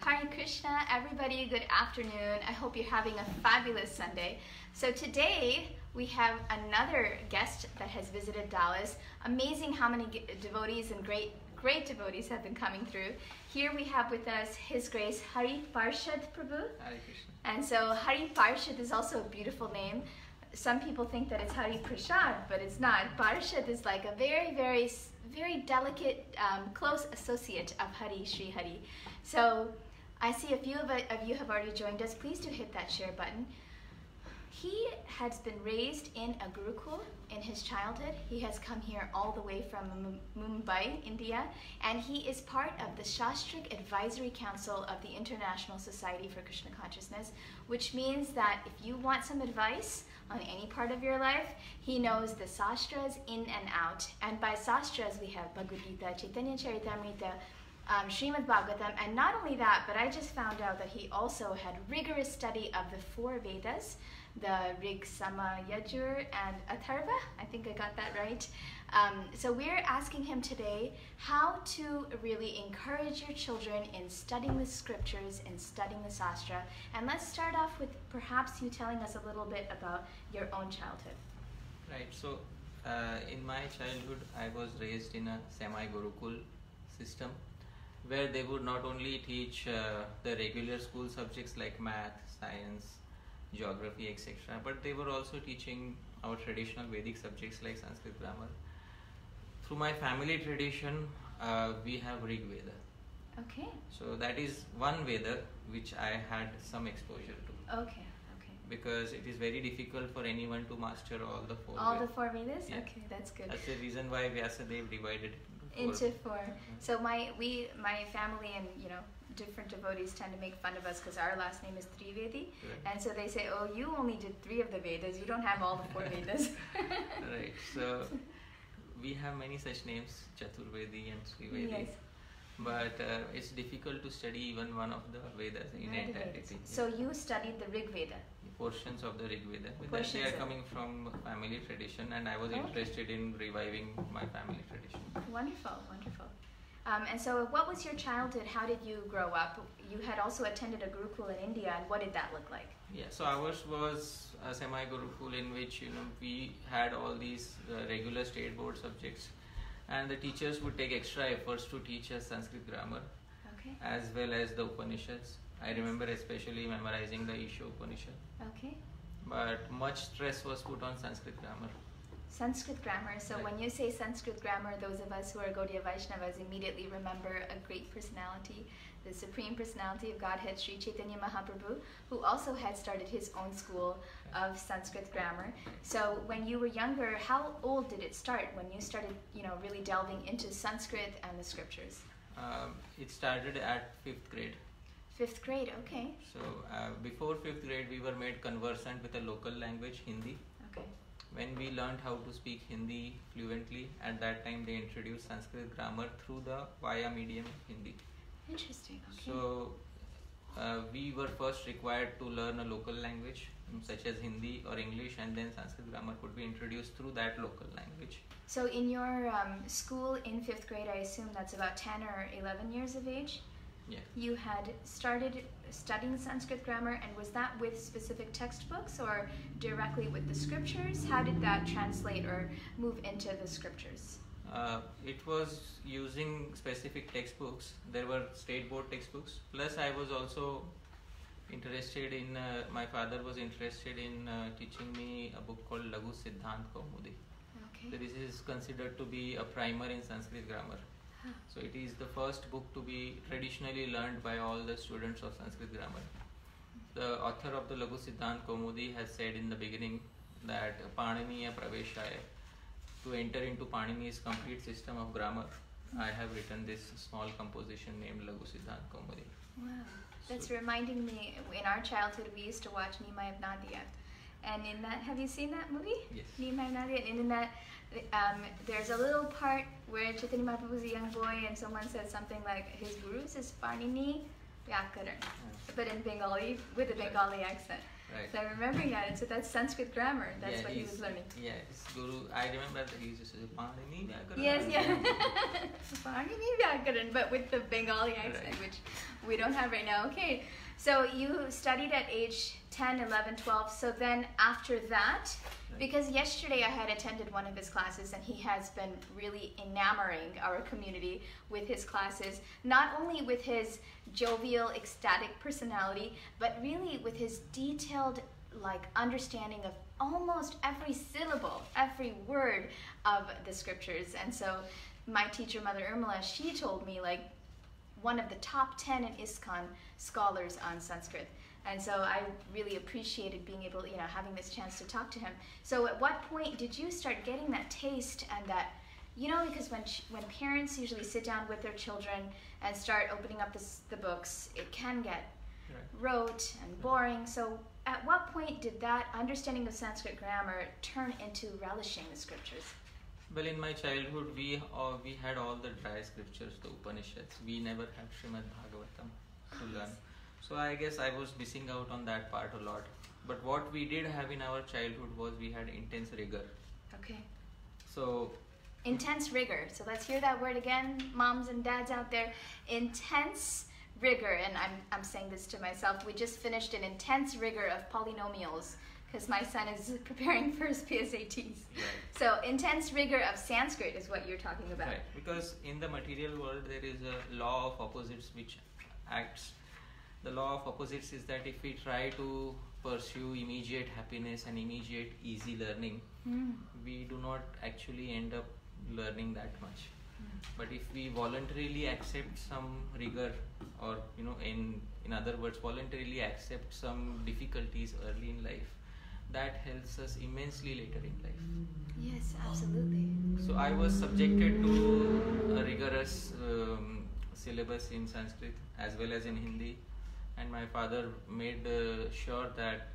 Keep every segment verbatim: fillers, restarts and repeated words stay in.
Hare Krishna, everybody, good afternoon. I hope you're having a fabulous Sunday. So today we have another guest that has visited Dallas. Amazing how many devotees and great great devotees have been coming through. Here we have with us His Grace Hari Parsad Prabhu. Hare Krishna. And so Hari Parsad is also a beautiful name. Some people think that it's Hari Prasad, but it's not. Parshad is like a very, very, very delicate, um, close associate of Hari, Shri Hari. So I see a few of, of you have already joined us. Please do hit that share button. He has been raised in a Gurukul in his childhood. He has come here all the way from Mumbai, India, and he is part of the Shastric Advisory Council of the International Society for Krishna Consciousness, which means that if you want some advice on any part of your life, he knows the sastras in and out. And by sastras, we have Bhagavad Gita, Chaitanya Charitamrita, um, Srimad Bhagavatam, and not only that, but I just found out that he also had rigorous study of the four Vedas, the Rig, Sama, Yajur, and Atharva. I think I got that right. Um, so we're asking him today how to really encourage your children in studying the scriptures and studying the sastra. And let's start off with perhaps you telling us a little bit about your own childhood. Right. So uh, in my childhood, I was raised in a semi-Gurukul system where they would not only teach uh, the regular school subjects like math, science, geography, et cetera, but they were also teaching our traditional Vedic subjects like Sanskrit grammar. Through my family tradition, uh, we have Rig Veda. Okay. So that is one Veda which I had some exposure to. Okay. Okay. Because it is very difficult for anyone to master all the four. All Vedas. the four Vedas? Yeah. Okay, that's good. That's the reason why Vyasadeva divided it into Into four. four. So my we my family and you know different devotees tend to make fun of us because our last name is Trivedi, Right. and so they say, "Oh, you only did three of the Vedas. You don't have all the four Vedas." Right. So we have many such names, Chaturvedi and Trivedi. Yes. But uh, it's difficult to study even one of the Vedas in Right, the entirety. Vedas. So you studied the Rig Veda. Portions of the Rig Veda. But Portions they are of- coming from family tradition, and I was Okay. interested in reviving my family tradition. Wonderful, wonderful. Um, and so, what was your childhood? How did you grow up? You had also attended a Gurukul in India, and what did that look like? Yeah, so ours was a semi-Gurukul in which you know we had all these uh, regular state board subjects, and the teachers would take extra efforts to teach us Sanskrit grammar Okay. as well as the Upanishads. I remember especially memorizing the Isha Upanishad. Okay. But much stress was put on Sanskrit grammar. Sanskrit grammar. So Right. when you say Sanskrit grammar, those of us who are Gaudiya Vaishnavas immediately remember a great personality, the Supreme Personality of Godhead, Sri Chaitanya Mahaprabhu, who also had started his own school of Sanskrit grammar. So when you were younger, how old did it start when you started, you know, really delving into Sanskrit and the scriptures? Um, it started at fifth grade. Fifth grade, okay. So uh, before fifth grade, we were made conversant with a local language, Hindi. Okay. When we learned how to speak Hindi fluently, at that time they introduced Sanskrit grammar through the via medium Hindi. Interesting. Okay. So uh, we were first required to learn a local language um, such as Hindi or English, and then Sanskrit grammar could be introduced through that local language. So in your um, school in fifth grade, I assume that's about ten or eleven years of age? Yeah. You had started studying Sanskrit grammar, and was that with specific textbooks or directly with the scriptures? How did that translate or move into the scriptures? Uh, it was using specific textbooks. There were state board textbooks. Plus, I was also interested in, uh, my father was interested in uh, teaching me a book called Lagu Siddhant Kaumudi. Okay. So this is considered to be a primer in Sanskrit grammar. So it is the first book to be traditionally learned by all the students of Sanskrit grammar. The author of the Lagu Siddhant Kaumudi has said in the beginning that Paniniya Praveshaya, to enter into Panini's complete system of grammar, I have written this small composition named Lagu Siddhant Kaumudi. Wow. That's So- reminding me, in our childhood, we used to watch Nimai of Nadia. And in that, have you seen that movie? Yes. Nimai of Nadia. And in that, um, there's a little part where Chaitanya Mahaprabhu was a young boy and someone said something like, his gurus is Panini Vyakaran, but in Bengali, with a Bengali accent. Right. So I'm remembering that, and so that's Sanskrit grammar, that's Yeah, what he he's- was learning. Yeah, his guru, I remember that he used to say Panini Vyakaran. Yes, yeah. Panini Vyakaran, but with the Bengali accent, Right. which We don't have right now. Okay. So you studied at age ten, eleven, twelve. So then after that, Right. because yesterday I had attended one of his classes and he has been really enamoring our community with his classes, not only with his jovial, ecstatic personality, but really with his detailed like understanding of almost every syllable, every word of the scriptures. And so my teacher, Mother Urmila, she told me like one of the top ten in ISKCON scholars on Sanskrit. And so I really appreciated being able, you know, having this chance to talk to him. So at what point did you start getting that taste and that, you know, because when ch- when parents usually sit down with their children and start opening up this, the books, it can get Right. rote and boring. So at what point did that understanding of Sanskrit grammar turn into relishing the scriptures? Well, in my childhood, we uh, we had all the dry scriptures, the Upanishads. We never had Srimad Bhagavatam to learn. So I guess I was missing out on that part a lot. But what we did have in our childhood was we had intense rigor. Okay. So Intense rigor. So let's hear that word again, moms and dads out there. Intense rigor. And I'm, I'm saying this to myself. We just finished an intense rigor of polynomials because my son is preparing for his P S A Ts. Right. So intense rigor of Sanskrit is what you're talking about. Right, because in the material world there is a law of opposites which acts. The law of opposites is that if we try to pursue immediate happiness and immediate easy learning, Mm. we do not actually end up learning that much. Mm. But if we voluntarily accept some rigor, or you know, in in other words, voluntarily accept some difficulties early in life, that helps us immensely later in life. Yes, absolutely. So I was subjected to a rigorous um, syllabus in Sanskrit as well as in Hindi, and my father made uh, sure that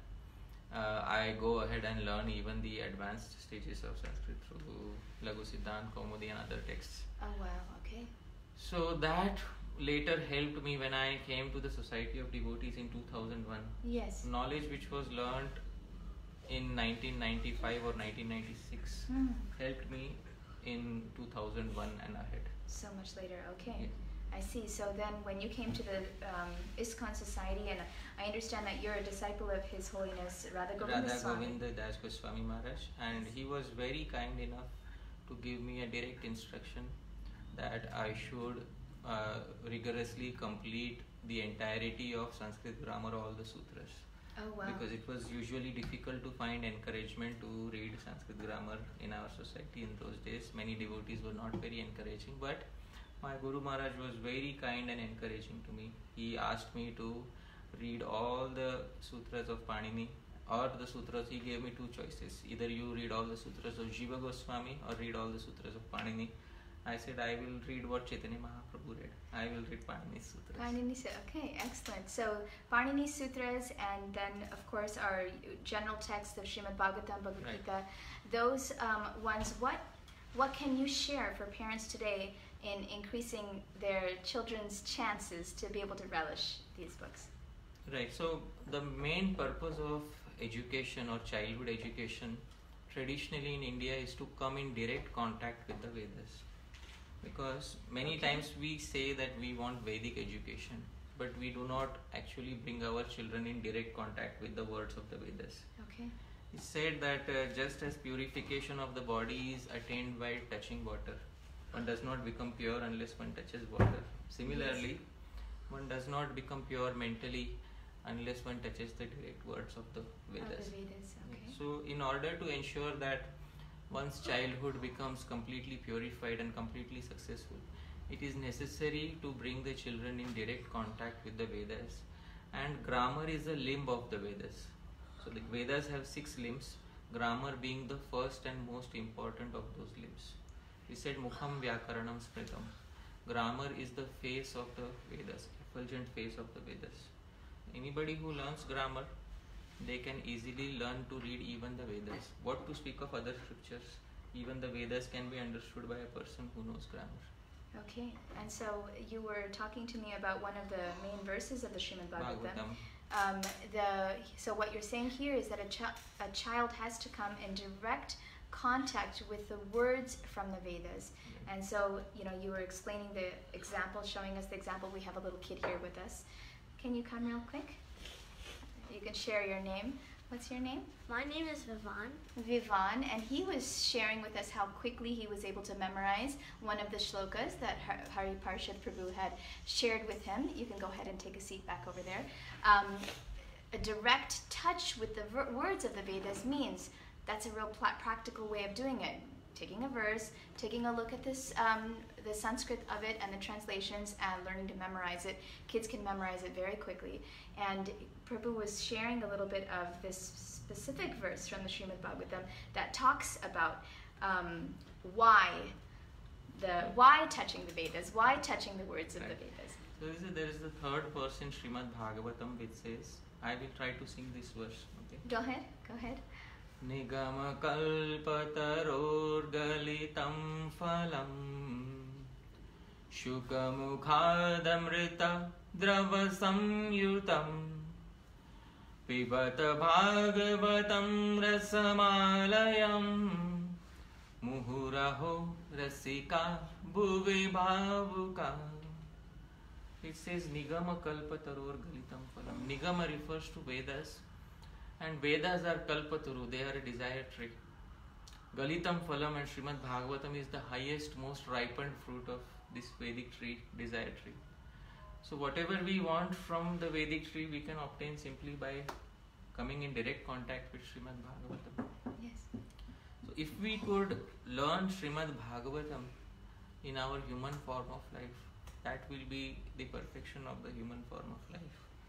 uh, I go ahead and learn even the advanced stages of Sanskrit through Lagu Siddhant, Kaumudi and other texts. Oh, wow. Okay. So that later helped me when I came to the Society of Devotees in two thousand one. Yes. Knowledge which was learnt in nineteen ninety-five or nineteen ninety-six Mm. helped me in two thousand one and ahead. So much later. Okay. Yeah. I see. So then when you came to the um, ISKCON Society, and I understand that you're a disciple of His Holiness Radha Govinda Radha Swami. Govinda Das Goswami Maharaj, and he was very kind enough to give me a direct instruction that I should uh, rigorously complete the entirety of Sanskrit grammar, all the sutras. Oh, wow. Because it was usually difficult to find encouragement to read Sanskrit grammar in our society in those days. Many devotees were not very encouraging, but my Guru Maharaj was very kind and encouraging to me. He asked me to read all the sutras of Panini, or the sutras. He gave me two choices: either you read all the sutras of Jiva Goswami or read all the sutras of Panini. I said I will read what Chaitanya Mahaprabhu read. I will read Panini Sutras. Panini Sutras. Okay, excellent. So Panini Sutras, and then of course our general text of Srimad Bhagavatam, Bhagavad Right. Gita. Those um, ones. What what can you share for parents today in increasing their children's chances to be able to relish these books? Right. So the main purpose of education or childhood education traditionally in India is to come in direct contact with the Vedas. Because many Okay. times we say that we want Vedic education, but we do not actually bring our children in direct contact with the words of the Vedas. Okay. It's said that uh, just as purification of the body is attained by touching water, one does not become pure unless one touches water. Similarly, one does not become pure mentally unless one touches the direct words of the Vedas. Of the Vedas. Okay. So, in order to ensure that one's childhood becomes completely purified and completely successful, it is necessary to bring the children in direct contact with the Vedas. And grammar is a limb of the Vedas. So, the Vedas have six limbs, grammar being the first and most important of those limbs. We said Mukham Vyakaranam Smritam. Grammar is the face of the Vedas, effulgent face of the Vedas. Anybody who learns grammar, they can easily learn to read even the Vedas. What to speak of other scriptures? Even the Vedas can be understood by a person who knows grammar. Okay. And so you were talking to me about one of the main verses of the Srimad Bhagavatam. Bhagavatam. Um, the so what you're saying here is that a, chi- a child has to come in direct contact with the words from the Vedas. And so, you know, you were explaining the example, showing us the example. We have a little kid here with us. Can you come real quick? You can share your name. What's your name? My name is Vivan. Vivan, and he was sharing with us how quickly he was able to memorize one of the shlokas that Hari Parsad Prabhu had shared with him. You can go ahead and take a seat back over there. Um, a direct touch with the ver- words of the Vedas means that's a real pl- practical way of doing it. Taking a verse, taking a look at this, um, the Sanskrit of it and the translations, and learning to memorize it. Kids can memorize it very quickly. And Prabhu was sharing a little bit of this specific verse from the Srimad Bhagavatam that talks about um, why the why touching the Vedas, why touching the words of right. the Vedas. So there is, a, there is the third verse in Srimad Bhagavatam which says, I will try to sing this verse. Okay. Go ahead. Go ahead. Nigama kalpatarorgalitam phalam Shukamukhadamrita drava samyutam Pibata bhagavatam rasamalayam Muhuraho rasika bhuvi bhavuka. It says Nigama kalpatarorgalitam phalam. Nigama refers to Vedas. And Vedas are kalpataru, they are a desire tree. Galitam phalam and Srimad Bhagavatam is the highest, most ripened fruit of this Vedic tree, desire tree. So whatever we want from the Vedic tree, we can obtain simply by coming in direct contact with Srimad Bhagavatam. Yes. So if we could learn Srimad Bhagavatam in our human form of life, that will be the perfection of the human form of life.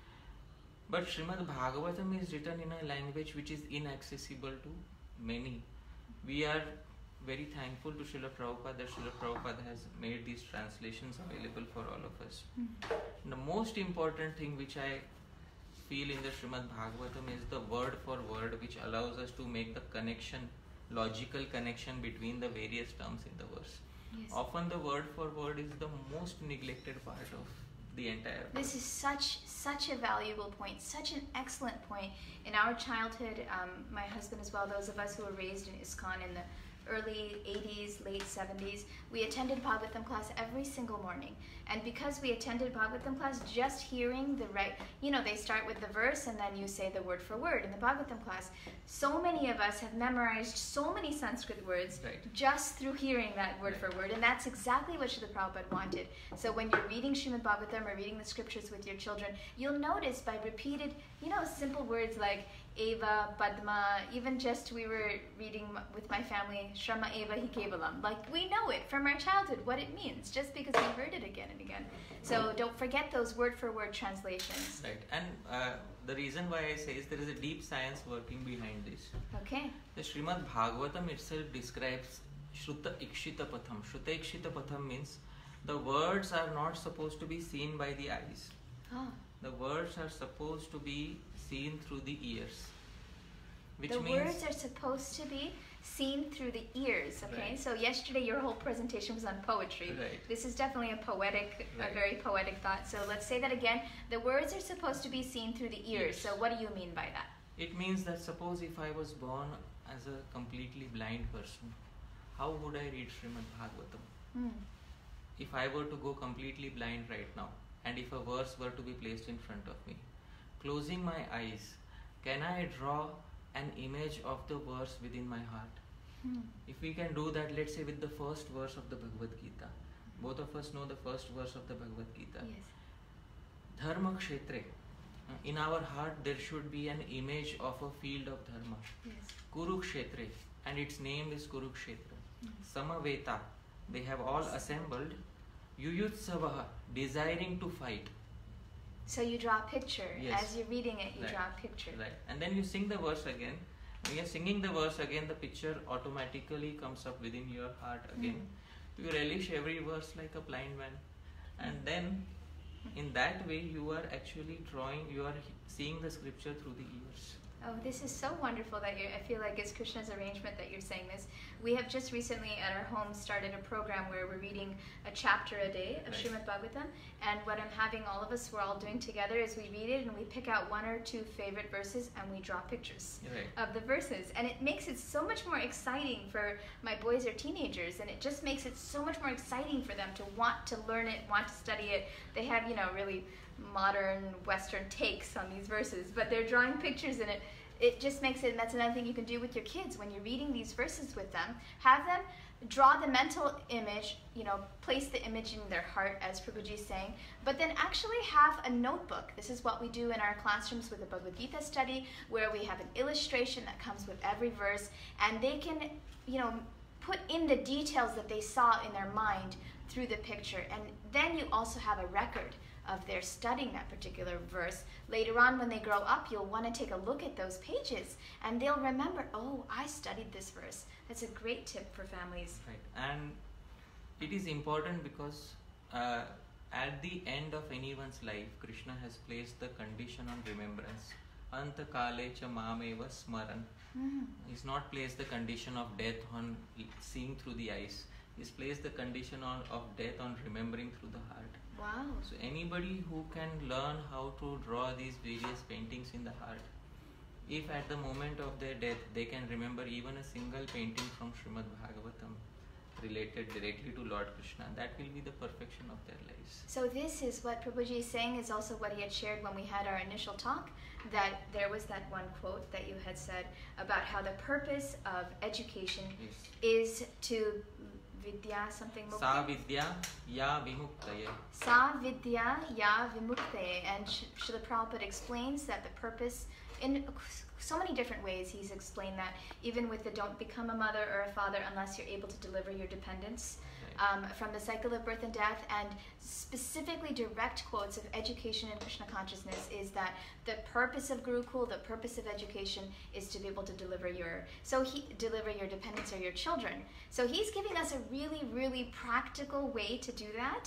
But Srimad Bhagavatam is written in a language which is inaccessible to many. We are very thankful to Srila Prabhupada that Srila Prabhupada has made these translations available for all of us. Mm-hmm. The most important thing which I feel in the Srimad Bhagavatam is the word for word, which allows us to make the connection, logical connection between the various terms in the verse. Yes. Often the word for word is the most neglected part of the entire verse. This is such such a valuable point, such an excellent point. In our childhood, um, my husband as well, those of us who were raised in ISKCON in the early eighties, late seventies, we attended Bhagavatam class every single morning. And because we attended Bhagavatam class, just hearing the right, you know, they start with the verse and then you say the word for word in the Bhagavatam class. So many of us have memorized so many Sanskrit words right. just through hearing that word right. for word. And that's exactly what Srila Prabhupada wanted. So when you're reading Srimad Bhagavatam or reading the scriptures with your children, you'll notice by repeated, you know, simple words like Eva, Padma, even just we were reading with my family, Shrama Eva Hi Kevalam. Like, we know it from our childhood, what it means, just because we heard it again and again. So don't forget those word-for-word translations. Right, and uh, the reason why I say is there is a deep science working behind this. Okay. The Srimad Bhagavatam itself describes Shruta Ikshita Patham. Shruta Ikshita Patham means the words are not supposed to be seen by the eyes. Oh. The words are supposed to be seen through the ears. Which the means words are supposed to be seen through the ears, okay? Right. So yesterday your whole presentation was on poetry. Right. This is definitely a poetic, Right. a very poetic thought. So let's say that again. The words are supposed to be seen through the ears. Yes. So what do you mean by that? it means that suppose if I was born as a completely blind person, how would I read Srimad Bhagavatam? Mm. If I were to go completely blind right now, and if a verse were to be placed in front of me, closing my eyes, can I draw an image of the verse within my heart? Hmm. If we can do that, let's say with the first verse of the Bhagavad Gita. Both of us know the first verse of the Bhagavad Gita. Yes. Dharma kshetre. In our heart there should be an image of a field of dharma. Yes. Kurukshetre, and its name is Kurukshetra. Mm. Samaveta, they have all assembled. Yuyutsavaha, desiring to fight. So you draw a picture. Yes. As you're reading it, you Right. draw a picture. Right. And then you sing the verse again. When you're singing the verse again, the picture automatically comes up within your heart again. Mm. You relish every verse like a blind man. And then, in that way, you are actually drawing, you are seeing the scripture through the ears. Oh, this is so wonderful that you're, I feel like it's Krishna's arrangement that you're saying this. We have just recently at our home started a program where we're reading a chapter a day of Right. Srimad Bhagavatam, and what I'm having all of us, we're all doing together is we read it and we pick out one or two favorite verses and we draw pictures Right. of the verses. And it makes it so much more exciting for my boys or teenagers, and it just makes it so much more exciting for them to want to learn it, want to study it. They have, you know, really modern Western takes on these verses, but they're drawing pictures in it. It just makes it, and that's another thing you can do with your kids when you're reading these verses with them. Have them draw the mental image, you know, place the image in their heart, as Prabhuji is saying, but then actually have a notebook. This is what we do in our classrooms with the Bhagavad Gita study, where we have an illustration that comes with every verse, and they can, you know, put in the details that they saw in their mind through the picture. And then you also have a record of their studying that particular verse. Later on, when they grow up, you'll want to take a look at those pages and they'll remember, oh, I studied this verse. That's a great tip for families. Right. And it is important because uh, at the end of anyone's life, Krishna has placed the condition on remembrance. Anta kale cha mameva smaran. Mm. He's not placed the condition of death on seeing through the eyes. He's placed the condition on, of death on remembering through the heart. Wow. So anybody who can learn how to draw these various paintings in the heart, if at the moment of their death they can remember even a single painting from Srimad Bhagavatam related directly to Lord Krishna, that will be the perfection of their lives. So this is what Prabhuji is saying, is also what he had shared when we had our initial talk, that there was that one quote that you had said about how the purpose of education Yes. is to vidya something mukti. Sa vidya ya vimuktaye. Sa vidya ya vimukte. And Srila Prabhupada explains that the purpose, in so many different ways, he's explained that, even with the don't become a mother or a father unless you're able to deliver your dependents um, from the cycle of birth and death, and specifically direct quotes of education in Krishna consciousness is that the purpose of Gurukul, the purpose of education, is to be able to deliver your, so he deliver your dependents or your children. So he's giving us a really, really practical way to do that.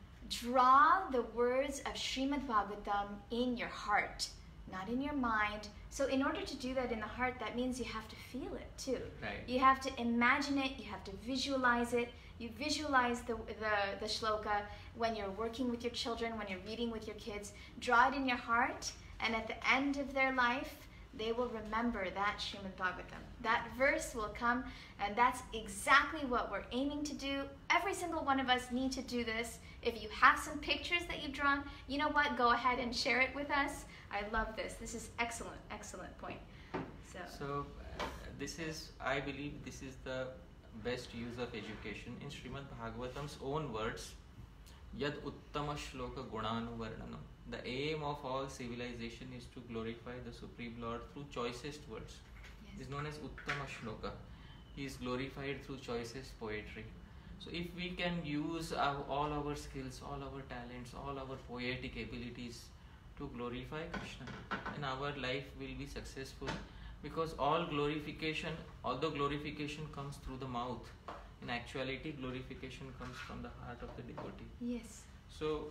Draw the words of Srimad Bhagavatam in your heart, not in your mind. So in order to do that in the heart, that means you have to feel it too. Right. You have to imagine it, you have to visualize it. You visualize the, the, the shloka when you're working with your children, when you're reading with your kids. Draw it in your heart, and at the end of their life, they will remember that Srimad Bhagavatam. That verse will come, and that's exactly what we're aiming to do. Every single one of us need to do this. If you have some pictures that you've drawn, you know what? Go ahead and share it with us. I love this. This is excellent, excellent point. So, So uh, this is, I believe, this is the best use of education. In Srimad Bhagavatam's own words, Yad Uttama Shloka Gunanuvarnanam. The aim of all civilization is to glorify the Supreme Lord through choicest words. yes. It is known as Uttama Shloka. He is glorified through choicest poetry. So if we can use our, all our skills, all our talents, all our poetic abilities to glorify Krishna, then our life will be successful. Because all glorification, although glorification comes through the mouth, in actuality glorification comes from the heart of the devotee. Yes. So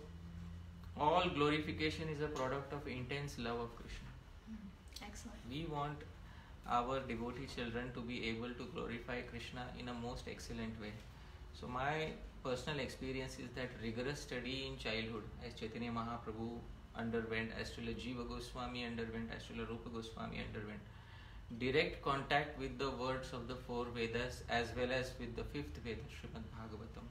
all glorification is a product of intense love of Krishna. Mm, excellent. We want our devotee children to be able to glorify Krishna in a most excellent way. So my personal experience is that rigorous study in childhood, as Chaitanya Mahaprabhu underwent, as Srila Jiva Goswami underwent, as Srila Rupa Goswami underwent, direct contact with the words of the four Vedas as well as with the fifth Veda, Srimad Bhagavatam,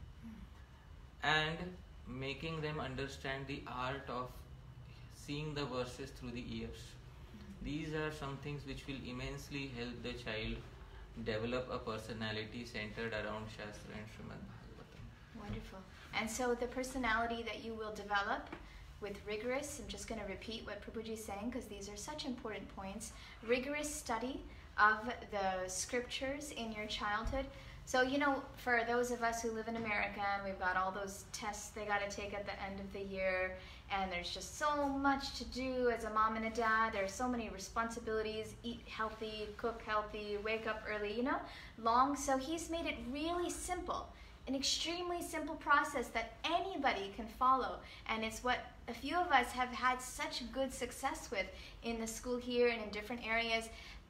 and making them understand the art of seeing the verses through the ears. These are some things which will immensely help the child develop a personality centered around Shastra and Srimad Bhagavatam. Wonderful. And so the personality that you will develop with rigorous, I'm just going to repeat what Prabhuji is saying because these are such important points, rigorous study of the scriptures in your childhood. So, you know, for those of us who live in America, and we've got all those tests they got to take at the end of the year, and there's just so much to do as a mom and a dad. There are so many responsibilities, eat healthy, cook healthy, wake up early, you know, long. So he's made it really simple. an extremely simple process that anybody can follow, and it's what a few of us have had such good success with in the school here and in different areas.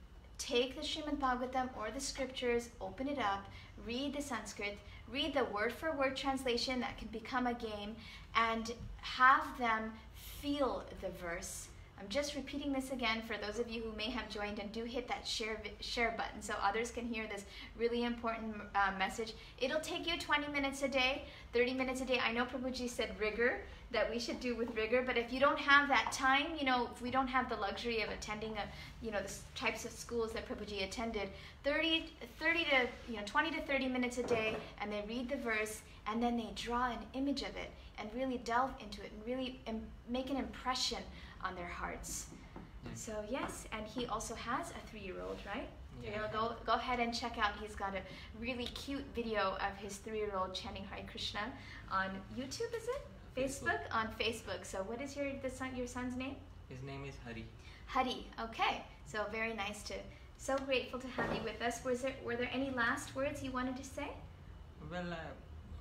Take the Srimad Bhagavatam or the scriptures, open it up, read the Sanskrit, read the word-for-word translation that can become a game, and have them feel the verse. I'm just repeating this again for those of you who may have joined, and do hit that share share button so others can hear this really important uh, message. It'll take you twenty minutes a day, thirty minutes a day. I know Prabhuji said rigor, that we should do with rigor, but if you don't have that time, you know, if we don't have the luxury of attending a, you know, the types of schools that Prabhuji attended, thirty, thirty to, you know, twenty to thirty minutes a day, and they read the verse, and then they draw an image of it, and really delve into it, and really im- make an impression on their hearts. Yeah. So yes, and he also has a three-year-old, right? Yeah. You know, go go ahead and check out. He's got a really cute video of his three-year-old chanting Hare Krishna on YouTube. Is it Facebook? Facebook. On Facebook. So what is your the son your son's name? His name is Hari. Hari. Okay. So very nice to. So grateful to have you with us. Was there were there any last words you wanted to say? Well, uh,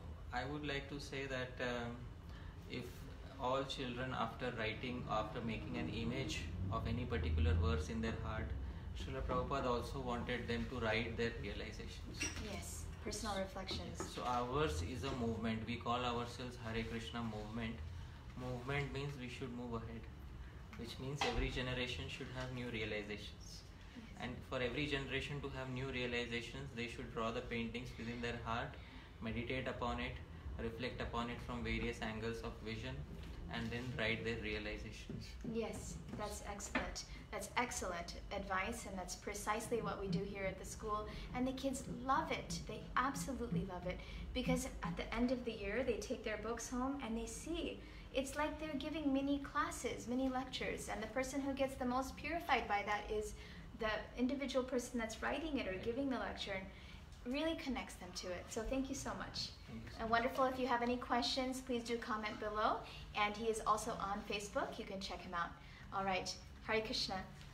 I would like to say that um, if all children, after writing, after making an image of any particular verse in their heart, Srila Prabhupada also wanted them to write their realizations. Yes, personal reflections. So ours is a movement. We call ourselves Hare Krishna movement. Movement means we should move ahead, which means every generation should have new realizations. And for every generation to have new realizations, they should draw the paintings within their heart, meditate upon it, reflect upon it from various angles of vision, and then write their realizations. Yes, that's excellent. That's excellent advice, and that's precisely what we do here at the school. And the kids love it. They absolutely love it, because at the end of the year, they take their books home and they see. It's like they're giving mini classes, mini lectures, and the person who gets the most purified by that is the individual person that's writing it or giving the lecture. And really connects them to it. So thank you so much. Thank you so And much. wonderful. If you have any questions, please do comment below. And he is also on Facebook. You can check him out. All right. Hare Krishna.